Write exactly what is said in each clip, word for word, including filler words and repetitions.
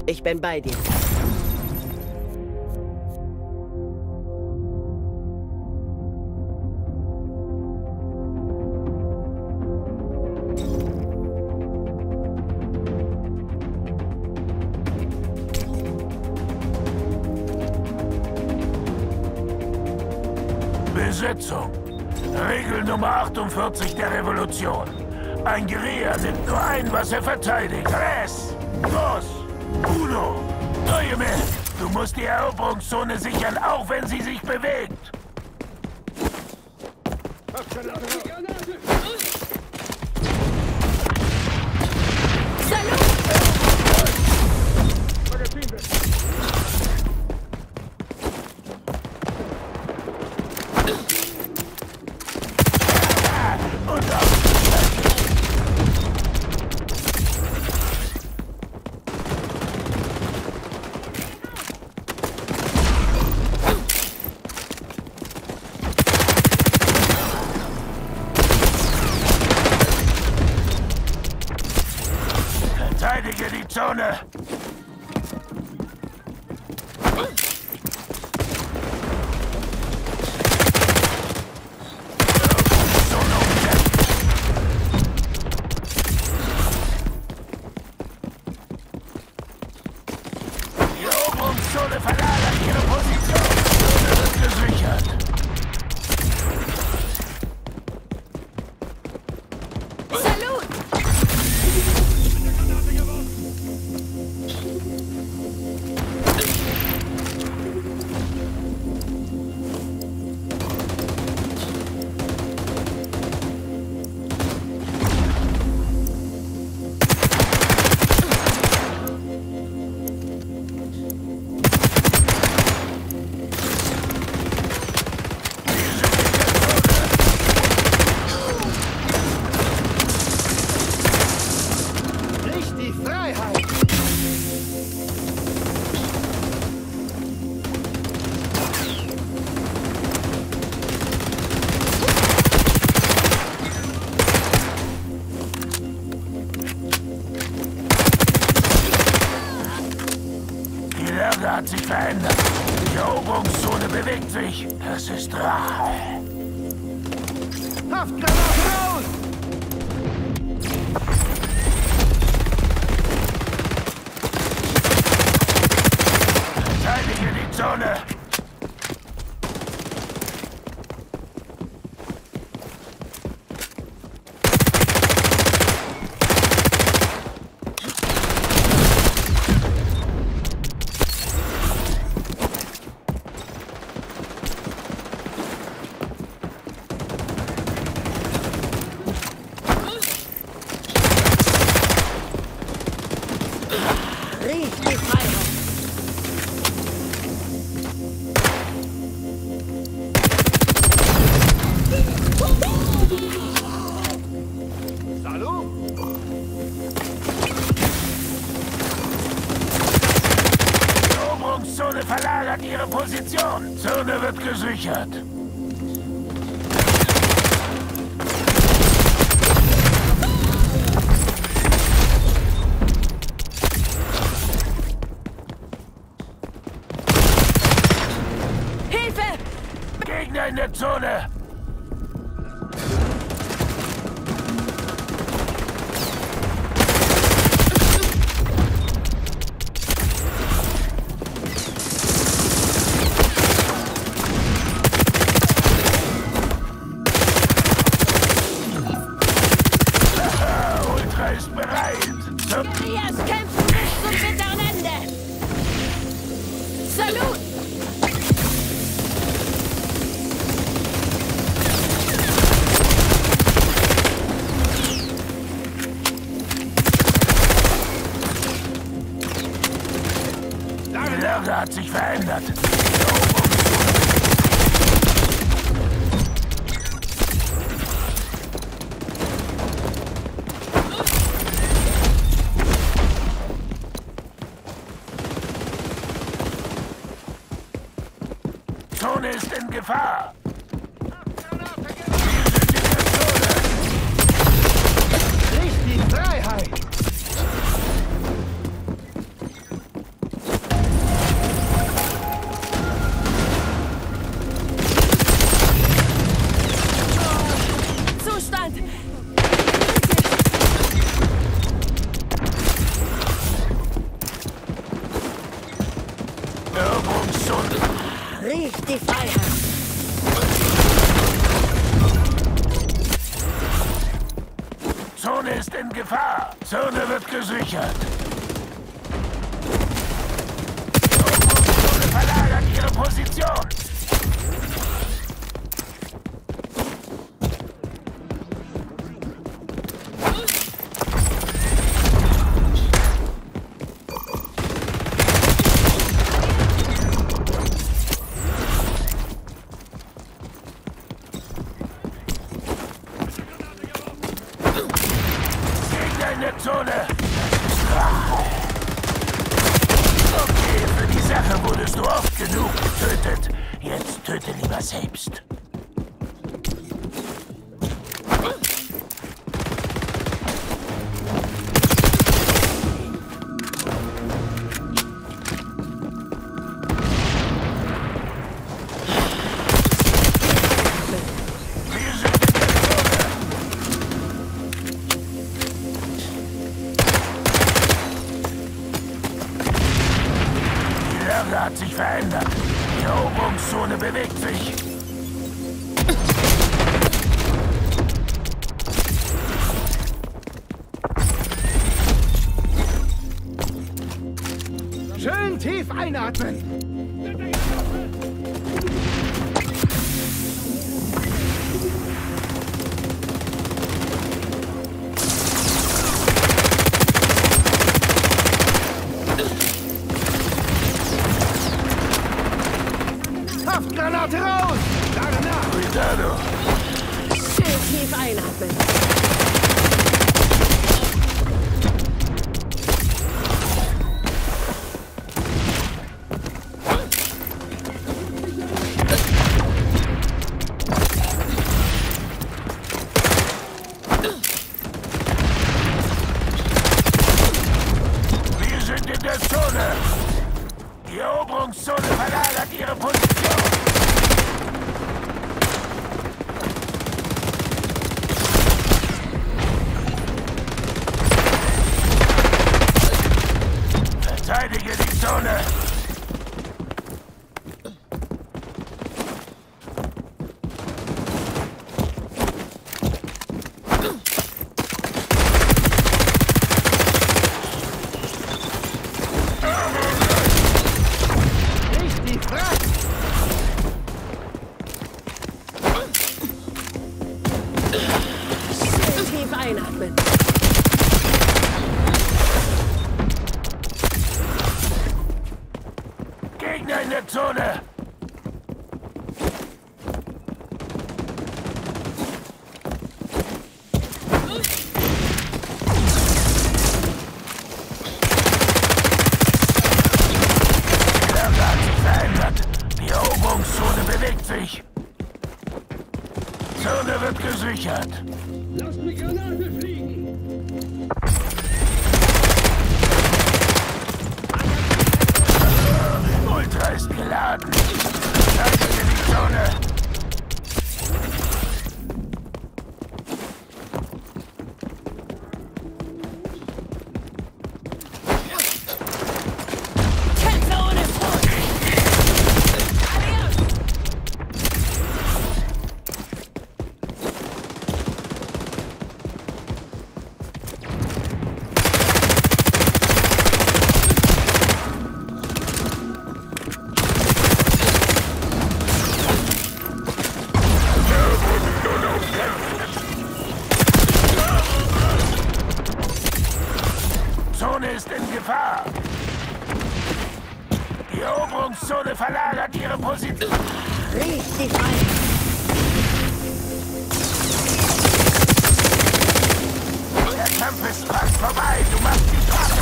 Ich bin bei dir. Besetzung. Regel Nummer achtundvierzig der Revolution. Ein Guerilla nimmt nur ein, was er verteidigt. Tres, dos, uno. Neue Mann, du musst die Eroberungszone sichern, auch wenn sie sich bewegt. Verteidige die Zone! Die Eroberungszone verlagert ihre Position. Zone wird gesichert. Die Lage hat sich verändert. Die Eroberungszone bewegt sich. Das ist Rache. Haftgranate raus! Verteidige die Zone! Riech die Freiheit! Hallo? Die Eroberungszone verlagert ihre Position. Zone wird gesichert. Hilfe! Gegner in der Zone! Ultra ist bereit. Zum Guerillas kämpfen bis zum bitteren Ende! Salut! Die Lage hat sich verändert. Zone ist in Gefahr. Richtig Freiheit! Riech die Freiheit. Zone ist in Gefahr. Zone wird gesichert. Zone verlagert ihre Position. In der Zone. Okay, für die Sache wurdest du oft genug getötet. Jetzt töte lieber selbst. Die Lage hat sich verändert. Die Eroberungszone bewegt sich. Schön tief einatmen. Kraftgranate raus! Lage nach! Cuidado! Schön tief einatmen. Wir sind in der Zone! Die Eroberungszone verlagert ihre Position! Verteidige die Zone! Nicht die Fracht! Schön tief einatmen. Gegner in der Zone! Die Lage hat sich verändert. Die Eroberungszone bewegt sich. Zone wird gesichert. Lass die Granate fliegen! Ultra ist geladen. Verteidige die Zone. Kämpfe ohne Furcht. Adios. Zone ist in Gefahr. Die Eroberungszone verlagert ihre Position. Riech die Freiheit. Der Kampf ist fast vorbei. Du machst die Strafe.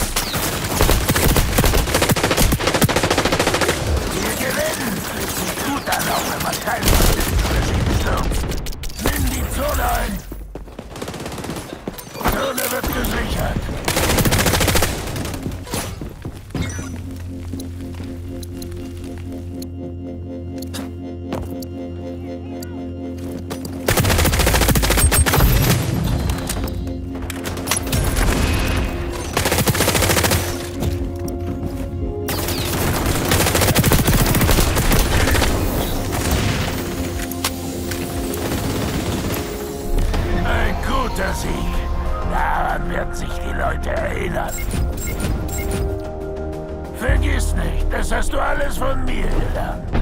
Wir gewinnen. Fühlt sich gut an, auch wenn man keinen Regime stürzt. Nimm die Zone ein. Zone wird gesichert. gelernt.